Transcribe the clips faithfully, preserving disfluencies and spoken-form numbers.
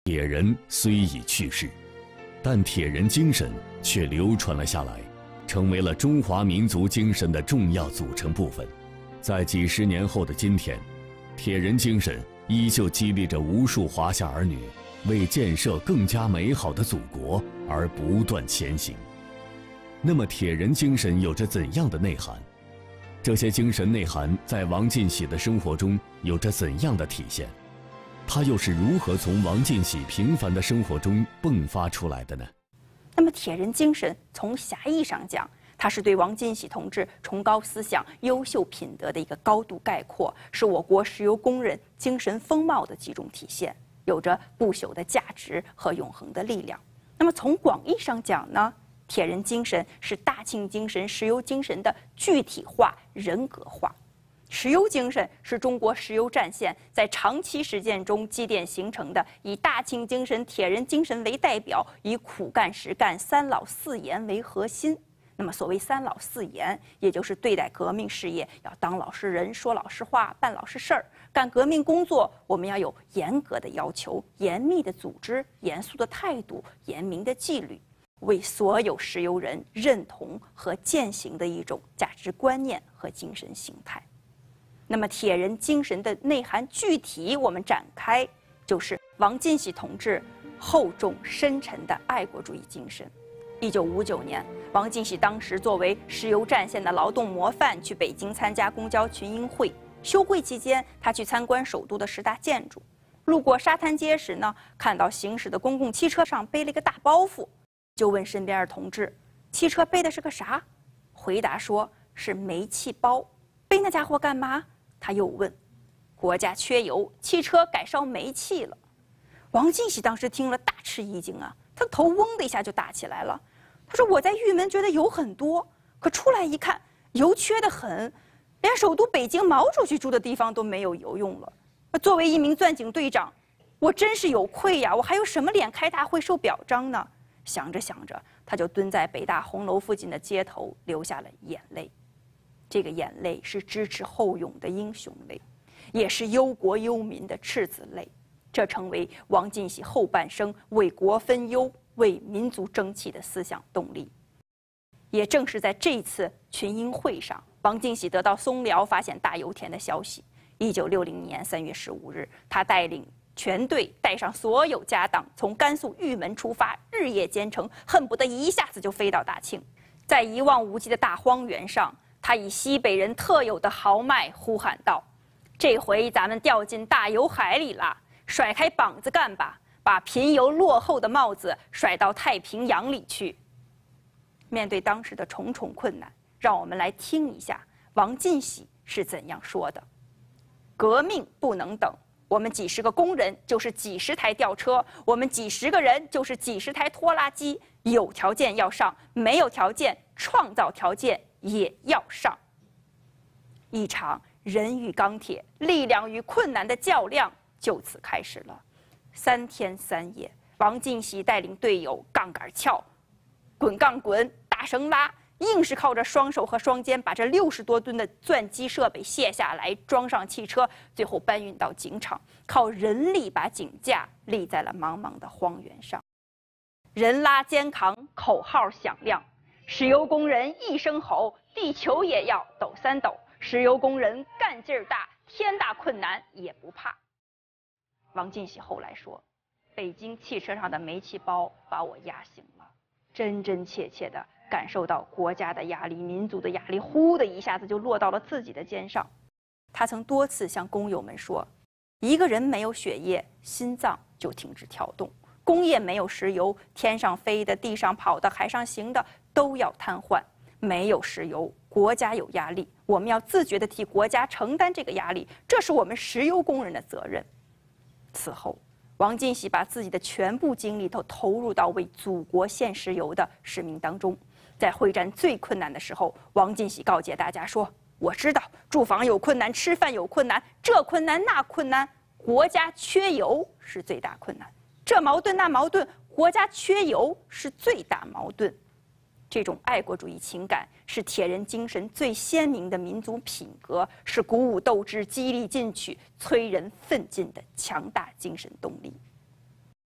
铁人虽已去世，但铁人精神却流传了下来，成为了中华民族精神的重要组成部分。在几十年后的今天，铁人精神依旧激励着无数华夏儿女为建设更加美好的祖国而不断前行。那么，铁人精神有着怎样的内涵？这些精神内涵在王进喜的生活中有着怎样的体现？他又是如何从王进喜平凡的生活中迸发出来的呢？ 那么，铁人精神从狭义上讲，它是对王进喜同志崇高思想、优秀品德的一个高度概括，是我国石油工人精神风貌的几种体现，有着不朽的价值和永恒的力量。那么，从广义上讲呢？铁人精神是大庆精神、石油精神的具体化、人格化。石油精神是中国石油战线在长期实践中积淀形成的，以大庆精神、铁人精神为代表，以苦干实干三老四严为核心。那么，所谓三老四严，也就是对待革命事业要当老实人、说老实话、办老实事儿；干革命工作，我们要有严格的要求、严密的组织、严肃的态度、严明的纪律。为所有石油人认同和践行的一种价值观念和精神形态。那么，铁人精神的内涵具体，我们展开就是王进喜同志厚重深沉的爱国主义精神。一九五九年，王进喜当时作为石油战线的劳动模范，去北京参加公交群英会。休会期间，他去参观首都的十大建筑，路过沙滩街时呢，看到行驶的公共汽车上背了一个大包袱。就问身边的同志：“汽车背的是个啥？”回答说是煤气包。背那家伙干嘛？他又问：“国家缺油，汽车改烧煤气了。”王进喜当时听了大吃一惊啊，他头嗡的一下就大起来了。他说：“我在玉门觉得油很多，可出来一看，油缺得很，连首都北京毛主席住的地方都没有油用了。作为一名钻井队长，我真是有愧呀！我还有什么脸开大会受表彰呢？”想着想着，他就蹲在北大红楼附近的街头，流下了眼泪。这个眼泪是知耻后勇的英雄泪，也是忧国忧民的赤子泪。这成为王进喜后半生为国分忧、为民族争气的思想动力。也正是在这次群英会上，王进喜得到松辽发现大油田的消息。一九六零年三月十五日，他带领全队带上所有家当，从甘肃玉门出发，日夜兼程，恨不得一下子就飞到大庆。在一望无际的大荒原上，他以西北人特有的豪迈呼喊道：“这回咱们掉进大油海里了，甩开膀子干吧，把贫油落后的帽子甩到太平洋里去。”面对当时的重重困难，让我们来听一下王进喜是怎样说的：“革命不能等。我们几十个工人就是几十台吊车，我们几十个人就是几十台拖拉机。有条件要上，没有条件，创造条件也要上。”一场人与钢铁、力量与困难的较量就此开始了。三天三夜，王进喜带领队友杠杆撬、滚杠滚、大绳拉，硬是靠着双手和双肩把这六十多吨的钻机设备卸下来，装上汽车，最后搬运到井场，靠人力把井架立在了茫茫的荒原上。人拉肩扛，口号响亮，石油工人一声吼，地球也要抖三抖。石油工人干劲儿大，天大困难也不怕。王进喜后来说：“北京汽车上的煤气包把我压醒了，真真切切的感受到国家的压力、民族的压力，呼的一下子就落到了自己的肩上。”他曾多次向工友们说：“一个人没有血液，心脏就停止跳动；工业没有石油，天上飞的、地上跑的、海上行的都要瘫痪。没有石油，国家有压力，我们要自觉地替国家承担这个压力，这是我们石油工人的责任。”此后，王进喜把自己的全部精力都投入到为祖国献石油的使命当中。在会战最困难的时候，王进喜告诫大家说：“我知道住房有困难，吃饭有困难，这困难那困难，国家缺油是最大困难。这矛盾那矛盾，国家缺油是最大矛盾。”这种爱国主义情感是铁人精神最鲜明的民族品格，是鼓舞斗志、激励进取、催人奋进的强大精神动力。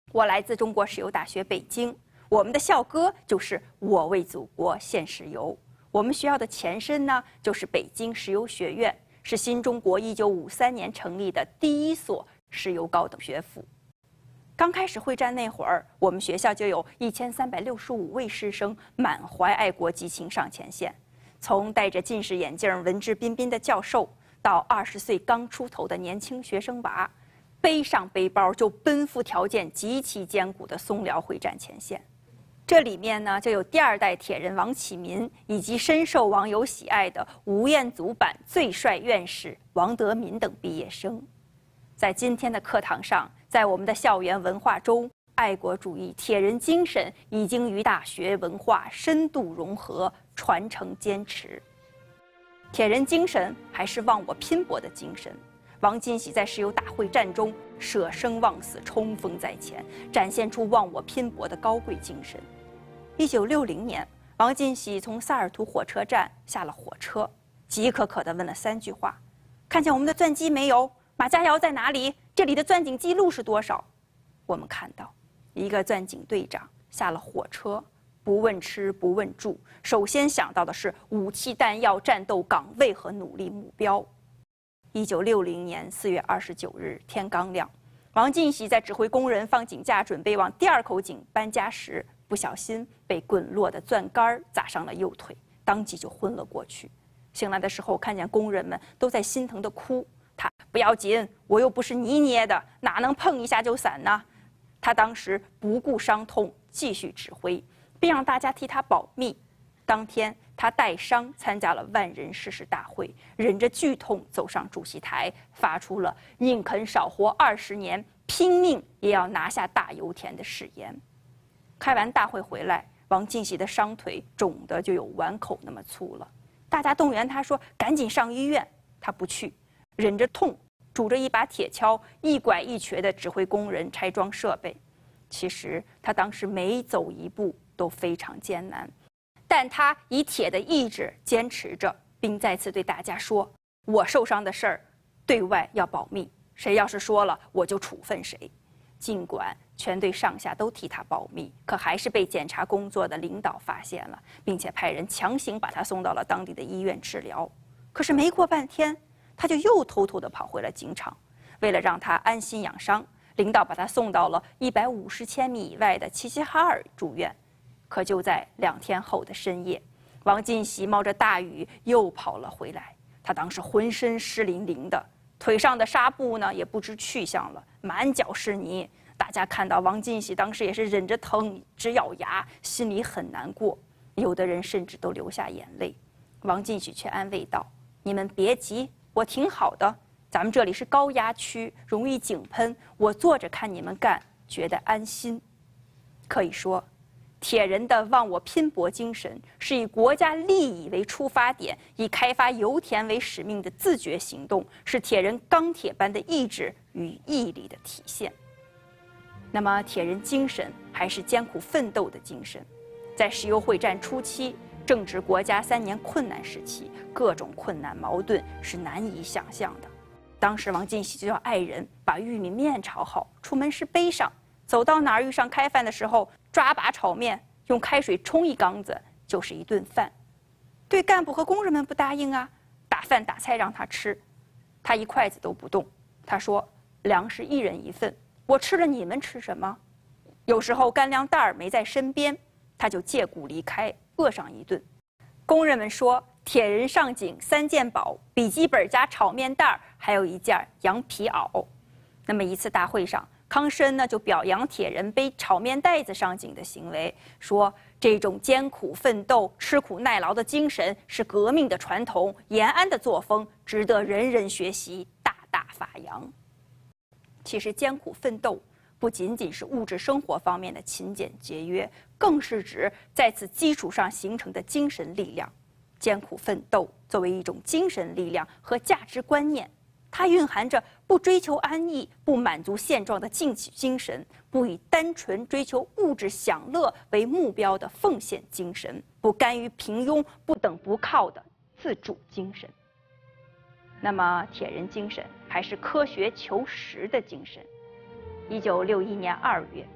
我来自中国石油大学北京，我们的校歌就是“我为祖国献石油”。我们学校的前身呢，就是北京石油学院，是新中国一九五三年成立的第一所石油高等学府。刚开始会战那会儿，我们学校就有一千三百六十五位师生满怀爱国激情上前线，从戴着近视眼镜、文质彬彬的教授，到二十岁刚出头的年轻学生娃，背上背包就奔赴条件极其艰苦的松辽会战前线。这里面呢，就有第二代铁人王启民，以及深受网友喜爱的吴彦祖版最帅院士王德民等毕业生。在今天的课堂上，在我们的校园文化中，爱国主义、铁人精神已经与大学文化深度融合、传承坚持。铁人精神还是忘我拼搏的精神。王进喜在石油大会战中舍生忘死，冲锋在前，展现出忘我拼搏的高贵精神。一九六零年，王进喜从萨尔图火车站下了火车，饥渴渴地问了三句话：看见我们的钻机没有？马家窑在哪里？这里的钻井记录是多少？我们看到，一个钻井队长下了火车，不问吃不问住，首先想到的是武器弹药、战斗岗位和努力目标。一九六零年四月二十九日，天刚亮，王进喜在指挥工人放井架，准备往第二口井搬家时，不小心被滚落的钻杆砸伤了右腿，当即就昏了过去。醒来的时候，看见工人们都在心疼地哭。他不要紧，我又不是泥捏的，哪能碰一下就散呢？他当时不顾伤痛，继续指挥，并让大家替他保密。当天，他带伤参加了万人誓师大会，忍着剧痛走上主席台，发出了宁肯少活二十年，拼命也要拿下大油田的誓言。开完大会回来，王进喜的伤腿肿得就有碗口那么粗了。大家动员他说：“赶紧上医院。”他不去，忍着痛，拄着一把铁锹，一拐一瘸地指挥工人拆装设备。其实他当时每走一步都非常艰难，但他以铁的意志坚持着，并再次对大家说：“我受伤的事儿，对外要保密，谁要是说了，我就处分谁。”尽管全队上下都替他保密，可还是被检查工作的领导发现了，并且派人强行把他送到了当地的医院治疗。可是没过半天，他就又偷偷地跑回了井场。为了让他安心养伤，领导把他送到了一百五十千米以外的齐齐哈尔住院。可就在两天后的深夜，王进喜冒着大雨又跑了回来。他当时浑身湿淋淋的，腿上的纱布呢也不知去向了，满脚是泥。大家看到王进喜当时也是忍着疼直咬牙，心里很难过，有的人甚至都流下眼泪。王进喜却安慰道：“你们别急，我挺好的。咱们这里是高压区，容易井喷，我坐着看你们干，觉得安心。”可以说，铁人的忘我拼搏精神是以国家利益为出发点，以开发油田为使命的自觉行动，是铁人钢铁般的意志与毅力的体现。那么，铁人精神还是艰苦奋斗的精神。在石油会战初期，正值国家三年困难时期，各种困难矛盾是难以想象的。当时王进喜就叫爱人把玉米面炒好，出门时背上，走到哪儿遇上开饭的时候，抓把炒面，用开水冲一缸子，就是一顿饭。对干部和工人们不答应啊，打饭打菜让他吃，他一筷子都不动。他说：“粮食一人一份，我吃了你们吃什么？”有时候干粮袋儿没在身边，他就借故离开，饿上一顿。工人们说，铁人上井三件宝：笔记本加炒面袋儿，还有一件羊皮袄。那么一次大会上，康生呢就表扬铁人背炒面袋子上井的行为，说这种艰苦奋斗、吃苦耐劳的精神是革命的传统，延安的作风值得人人学习，大大发扬。其实艰苦奋斗不仅仅是物质生活方面的勤俭节约，更是指在此基础上形成的精神力量。艰苦奋斗作为一种精神力量和价值观念，它蕴含着不追求安逸、不满足现状的进取精神，不以单纯追求物质享乐为目标的奉献精神，不甘于平庸、不等不靠的自主精神。那么，铁人精神还是科学求实的精神。一九六一年二月，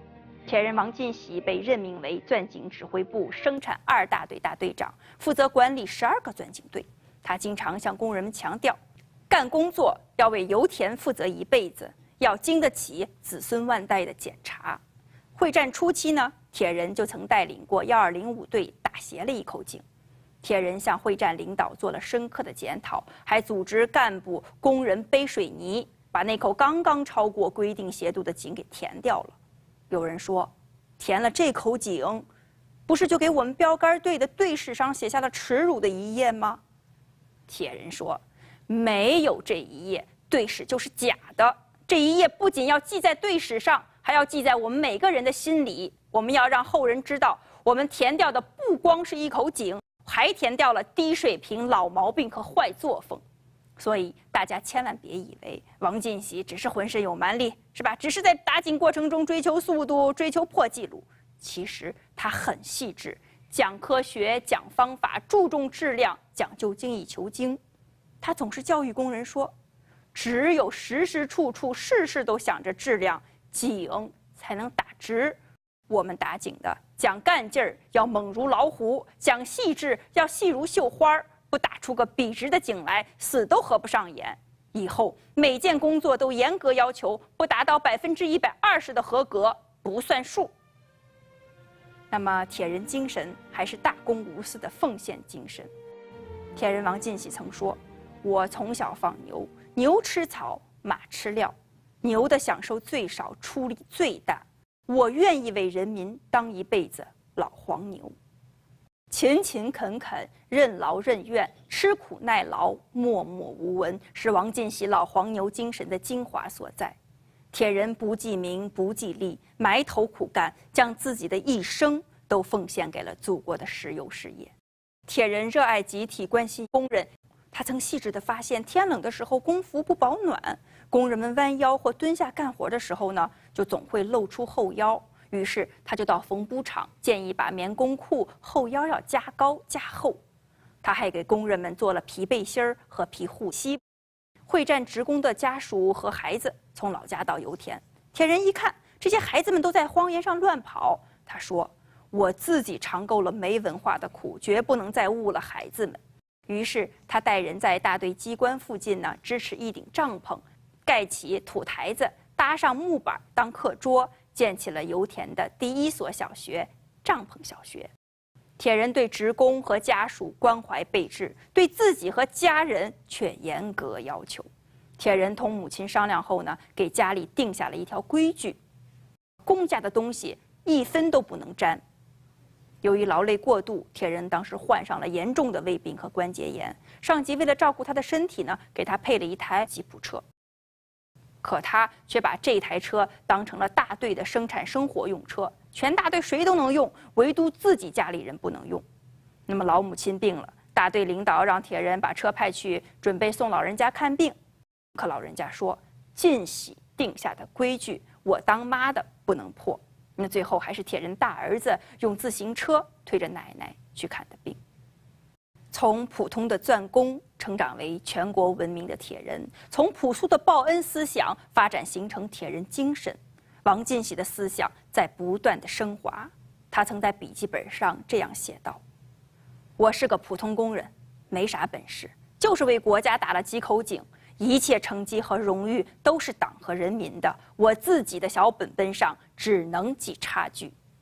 铁人王进喜被任命为钻井指挥部生产二大队大队长，负责管理十二个钻井队。他经常向工人们强调，干工作要为油田负责一辈子，要经得起子孙万代的检查。会战初期呢，铁人就曾带领过幺二零五队打斜了一口井。铁人向会战领导做了深刻的检讨，还组织干部、工人背水泥，把那口刚刚超过规定斜度的井给填掉了。有人说，填了这口井，不是就给我们标杆队的队史上写下了耻辱的一页吗？铁人说，没有这一页，队史就是假的。这一页不仅要记在队史上，还要记在我们每个人的心里。我们要让后人知道，我们填掉的不光是一口井，还填掉了低水平、老毛病和坏作风。所以大家千万别以为王进喜只是浑身有蛮力，是吧？只是在打井过程中追求速度、追求破纪录。其实他很细致，讲科学、讲方法，注重质量，讲究精益求精。他总是教育工人说，只有时时处处、事事都想着质量，井才能打直。我们打井的讲干劲儿，要猛如老虎；讲细致，要细如绣花。不打出个笔直的井来，死都合不上眼。以后每件工作都严格要求，不达到百分之一百二十的合格不算数。那么铁人精神还是大公无私的奉献精神。铁人王进喜曾说：“我从小放牛，牛吃草，马吃料，牛的享受最少，出力最大。我愿意为人民当一辈子老黄牛。”勤勤恳恳、任劳任怨、吃苦耐劳、默默无闻，是王进喜老黄牛精神的精华所在。铁人不计名、不计利，埋头苦干，将自己的一生都奉献给了祖国的石油事业。铁人热爱集体，关心工人。他曾细致地发现，天冷的时候工服不保暖，工人们弯腰或蹲下干活的时候呢，就总会露出后腰。于是他就到缝补厂建议把棉工裤后腰要加高加厚。他还给工人们做了皮背心儿和皮护膝。会战职工的家属和孩子从老家到油田，铁人一看这些孩子们都在荒原上乱跑，他说：“我自己尝够了没文化的苦，绝不能再误了孩子们。”于是他带人在大队机关附近呢支持一顶帐篷，盖起土台子，搭上木板当课桌，建起了油田的第一所小学——帐篷小学。铁人对职工和家属关怀备至，对自己和家人却严格要求。铁人同母亲商量后呢，给家里定下了一条规矩：公家的东西一分都不能沾。由于劳累过度，铁人当时患上了严重的胃病和关节炎。上级为了照顾他的身体呢，给他配了一台吉普车。可他却把这台车当成了大队的生产生活用车，全大队谁都能用，唯独自己家里人不能用。那么老母亲病了，大队领导让铁人把车派去准备送老人家看病。可老人家说，进喜定下的规矩，我当妈的不能破。那最后还是铁人大儿子用自行车推着奶奶去看的病。从普通的钻工成长为全国闻名的铁人，从朴素的报恩思想发展形成铁人精神。王进喜的思想在不断的升华。他曾在笔记本上这样写道：“我是个普通工人，没啥本事，就是为国家打了几口井，一切成绩和荣誉都是党和人民的，我自己的小本本上只能记差距。